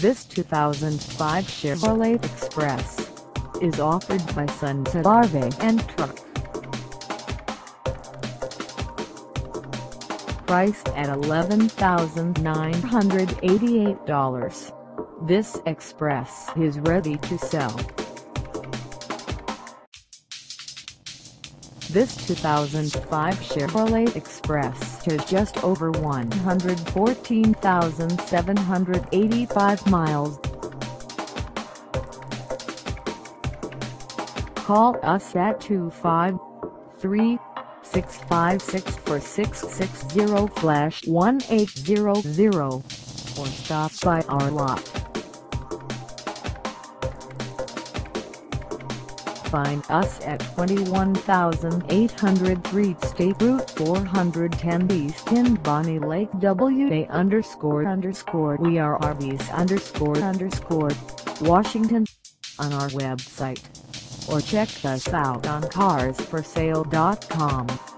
This 2005 Chevrolet Express is offered by Sunset RV and Truck. Priced at $11,988, this Express is ready to sell. This 2005 Chevrolet Express has just over 114,785 miles. Call us at 253-656-4660/1800 or stop by our lot. Find us at 21,803 State Route 410 East in Bonney Lake, WA__. We are RVs__, Washington, on our website, or check us out on carsforsale.com.